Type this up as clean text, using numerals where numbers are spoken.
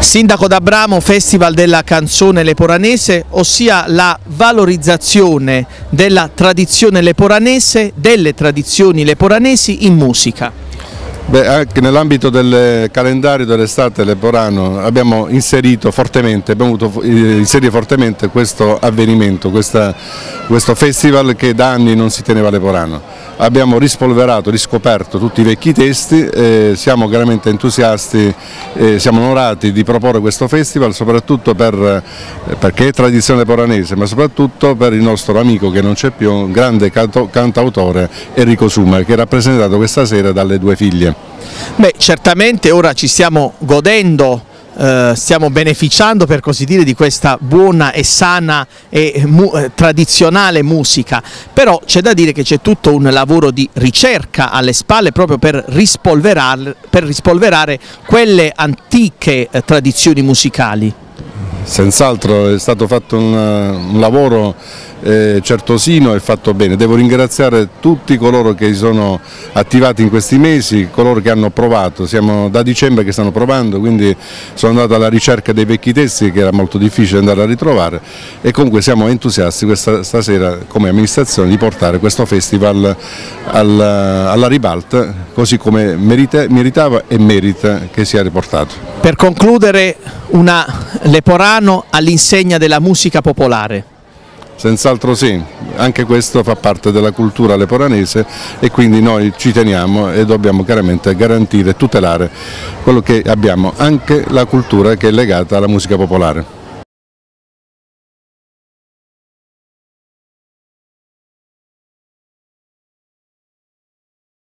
Sindaco d'Abramo, Festival della canzone leporanese, ossia la valorizzazione della tradizione leporanese, delle tradizioni leporanesi in musica. Beh, anche nell'ambito del calendario dell'estate leporano abbiamo inserito fortemente, abbiamo voluto inserire fortemente questo avvenimento, questo festival che da anni non si teneva a Leporano. Abbiamo rispolverato, riscoperto tutti i vecchi testi, siamo veramente entusiasti, siamo onorati di proporre questo festival soprattutto perché è tradizione leporanese, ma soprattutto per il nostro amico che non c'è più, un grande cantautore, Enrico Suma, che è rappresentato questa sera dalle due figlie. Beh, certamente ora ci stiamo godendo, stiamo beneficiando per così dire di questa buona e sana e tradizionale musica, però c'è da dire che c'è tutto un lavoro di ricerca alle spalle proprio per rispolverare quelle antiche tradizioni musicali. Senz'altro è stato fatto un lavoro certosino e fatto bene. Devo ringraziare tutti coloro che si sono attivati in questi mesi, coloro che hanno provato, siamo da dicembre che stanno provando, quindi sono andato alla ricerca dei vecchi testi che era molto difficile andare a ritrovare e comunque siamo entusiasti stasera come amministrazione di portare questo festival alla ribalta, così come meritava e merita che sia riportato. Per concludere, una Leporano all'insegna della musica popolare. Senz'altro sì, anche questo fa parte della cultura leporanese e quindi noi ci teniamo e dobbiamo chiaramente garantire e tutelare quello che abbiamo, anche la cultura che è legata alla musica popolare.